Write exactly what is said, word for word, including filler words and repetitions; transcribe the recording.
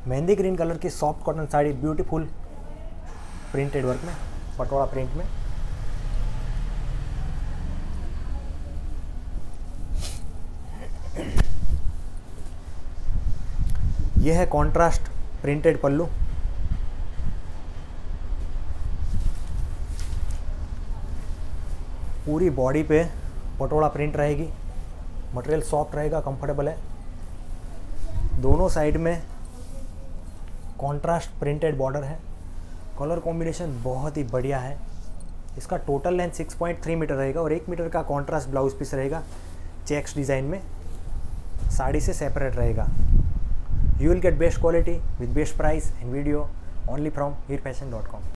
Mehndi green colour की soft cotton sari, beautiful printed work में, patola print में। यह है कॉन्ट्रास्ट प्रिंटेड पल्लू। पूरी बॉडी पे पटोला प्रिंट रहेगी, मटेरियल सॉफ्ट रहेगा, कंफर्टेबल है। दोनों साइड में कॉन्ट्रास्ट प्रिंटेड बॉर्डर है। कलर कॉम्बिनेशन बहुत ही बढ़िया है। इसका total length six point three metre रहेगा और एक मीटर का कॉन्ट्रास्ट ब्लाउज पीस रहेगा, चेक्स डिज़ाइन में, साड़ी से सेपरेट रहेगा। You will get best quality with best price and video only from Heer fashion dot com.